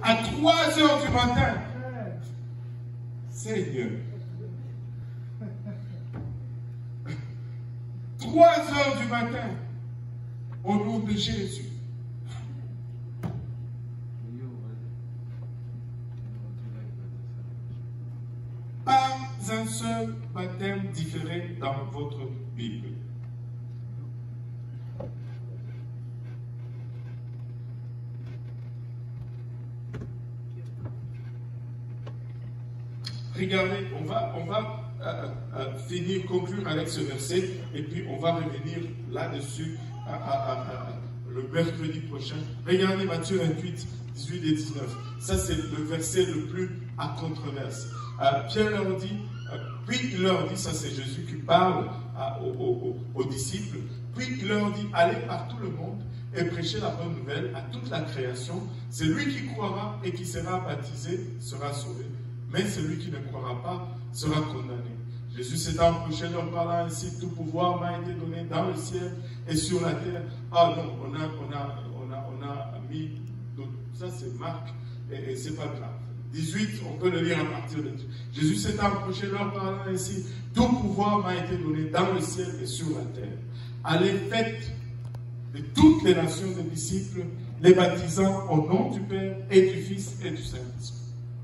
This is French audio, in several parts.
à 3 heures du matin. Seigneur. 3 heures du matin, au nom de Jésus. Pas un seul baptême différé dans votre Bible. Regardez, on va finir, conclure avec ce verset, et puis on va revenir là-dessus le mercredi prochain. Regardez Matthieu 28, 18 et 19. Ça, c'est le verset le plus à controverse. Pierre leur dit, puis il leur dit, ça c'est Jésus qui parle aux disciples, puis il leur dit, allez par tout le monde et prêchez la bonne nouvelle à toute la création. Celui qui croira et qui sera baptisé sera sauvé, mais celui qui ne croira pas sera condamné. Jésus s'est approché leur parlant ainsi, tout pouvoir m'a été donné dans le ciel et sur la terre. Ah non, on a mis, ça c'est Marc, et c'est pas grave. 18, on peut le lire à partir de Jésus s'est approché leur parlant ainsi, tout pouvoir m'a été donné dans le ciel et sur la terre. Allez, faites de toutes les nations des disciples, les baptisant au nom du Père et du Fils et du Saint-Esprit.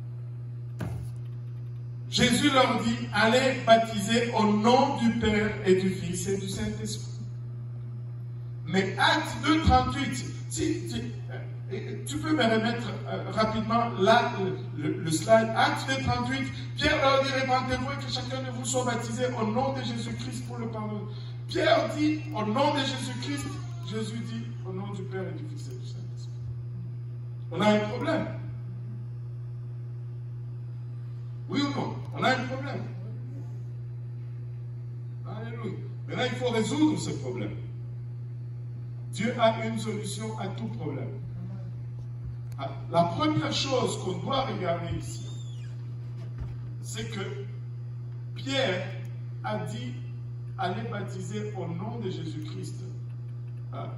Jésus leur dit, allez baptiser au nom du Père et du Fils et du Saint-Esprit. Mais Acte 2, 38, tu peux me remettre rapidement là le slide. Acte 2, 38, Pierre leur dit, répandez-vous et que chacun de vous soit baptisé au nom de Jésus-Christ pour le pardon. Pierre dit, au nom de Jésus-Christ, Jésus dit, au nom du Père et du Fils et du Saint-Esprit. On a un problème. Oui ou non? On a un problème. Alléluia. Maintenant, il faut résoudre ce problème. Dieu a une solution à tout problème. La première chose qu'on doit regarder ici, c'est que Pierre a dit allez baptiser au nom de Jésus-Christ. En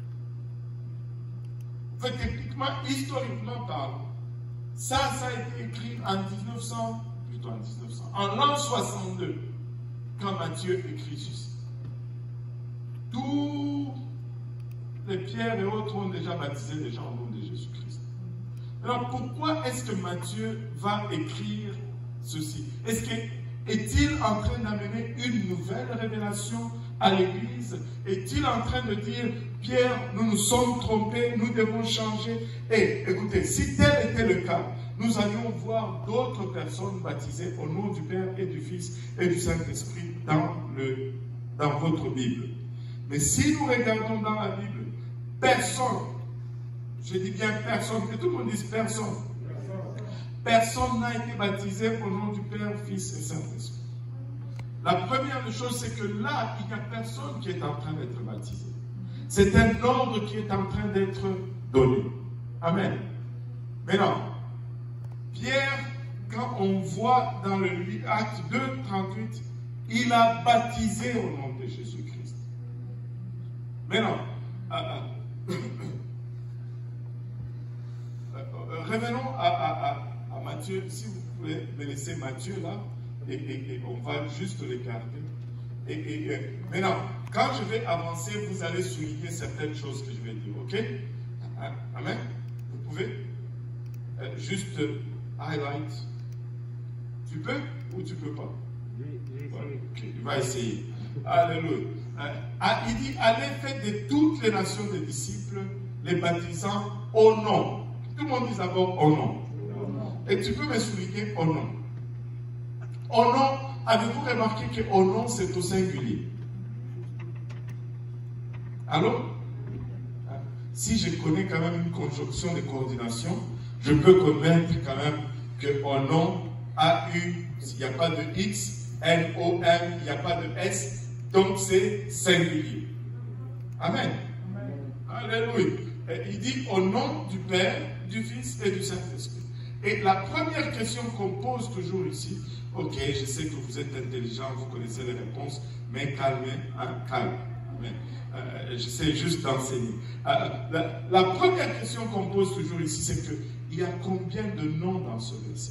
fait, techniquement, historiquement parlant, ça a été écrit en l'an 62, quand Matthieu écrit ceci. Tous les pierres et autres ont déjà baptisé les gens au nom de Jésus-Christ. Alors pourquoi est-ce que Matthieu va écrire ceci? Est-il en train d'amener une nouvelle révélation à l'Église? Est-il en train de dire, Pierre, nous nous sommes trompés, nous devons changer? Et écoutez, si tel était le cas, nous allions voir d'autres personnes baptisées au nom du Père et du Fils et du Saint-Esprit dans votre Bible. Mais si nous regardons dans la Bible, personne, je dis bien personne, que tout le monde dise personne. Personne n'a été baptisé au nom du Père, Fils et Saint-Esprit. La première des choses, c'est que là, il n'y a personne qui est en train d'être baptisé. C'est un ordre qui est en train d'être donné. Amen. Maintenant, Pierre, quand on voit dans le Acte 2, 38, il a baptisé au nom de Jésus-Christ. Maintenant, revenons à Matthieu. Si vous pouvez me laisser Matthieu là, et on va juste le garder. Maintenant, quand je vais avancer, vous allez souligner certaines choses que je vais dire, ok? Amen? Vous pouvez juste highlight. Tu peux ou tu peux pas? Voilà, okay. Il va essayer. Alléluia. Il dit, allez faites de toutes les nations des disciples, les baptisant au nom. Tout le monde dit d'abord au nom. Et tu peux me souligner au nom. Au nom, avez-vous remarqué qu'au nom, c'est au singulier? Alors, si je connais quand même une conjonction de coordination, je peux connaître quand même qu'au nom, A-U, il n'y a pas de X, N-O-M, il n'y a pas de S, donc c'est singulier. Amen. Alléluia. Il dit au nom du Père, du Fils et du Saint-Esprit. Et la première question qu'on pose toujours ici, ok, je sais que vous êtes intelligent, vous connaissez les réponses, mais calmez, calme. Amen. J'essaie juste d'enseigner. La première question qu'on pose toujours ici, c'est qu'il il y a combien de noms dans ce verset?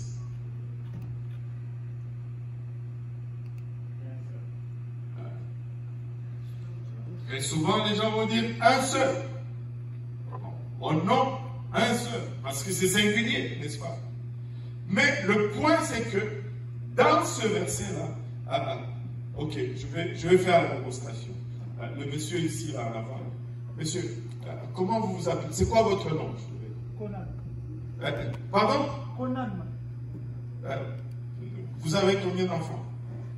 Et souvent, les gens vont dire un seul. Oh non, un seul. Parce que c'est singulier, n'est-ce pas? Mais le point, c'est que dans ce verset-là, ok, je vais faire la démonstration. Le monsieur ici, là, en avant. Monsieur, comment vous vous appelez? C'est quoi votre nom? Conan. Pardon? Conan. Vous avez combien d'enfants?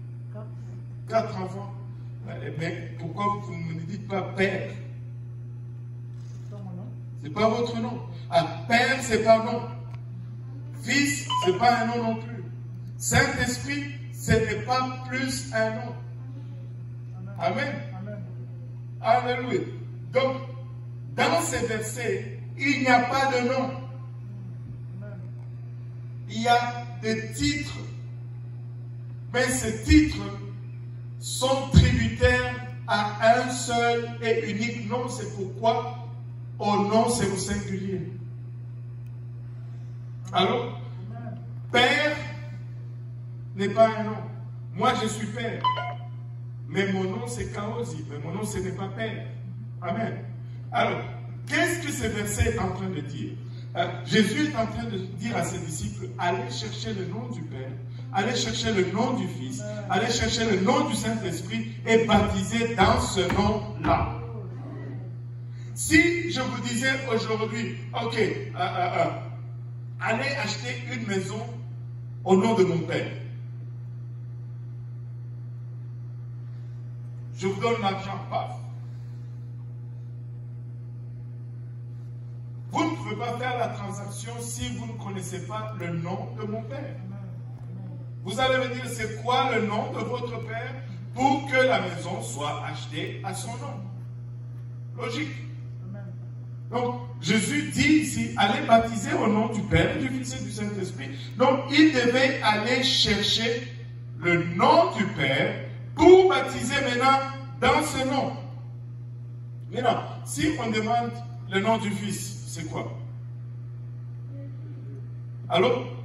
4 enfants. Mais pourquoi vous ne me dites pas père? C'est pas votre nom. Père, c'est pas un nom. Fils, c'est pas un nom non plus. Saint-Esprit, ce n'est pas plus un nom. Amen. Amen. Alléluia. Donc, dans ces versets, il n'y a pas de nom. Il y a des titres. Mais ces titres sont tributaires à un seul et unique nom. C'est pourquoi au nom c'est au singulier. Alors, Père n'est pas un nom. Moi je suis Père. Mais mon nom c'est Kaosi. Mais mon nom ce n'est pas Père. Amen. Alors, qu'est-ce que ce verset est en train de dire? Jésus est en train de dire à ses disciples, allez chercher le nom du Père, allez chercher le nom du Fils, allez chercher le nom du Saint-Esprit et baptisez dans ce nom-là. Si je vous disais aujourd'hui, ok, allez acheter une maison au nom de mon Père, je vous donne l'argent, paf. Vous ne pouvez pas faire la transaction si vous ne connaissez pas le nom de mon Père. Vous allez me dire, c'est quoi le nom de votre Père pour que la maison soit achetée à son nom? Logique. Donc, Jésus dit ici, allez baptiser au nom du Père, du Fils et du Saint-Esprit. Donc, il devait aller chercher le nom du Père pour baptiser maintenant dans ce nom. Maintenant, si on demande le nom du Fils, c'est quoi? Allô?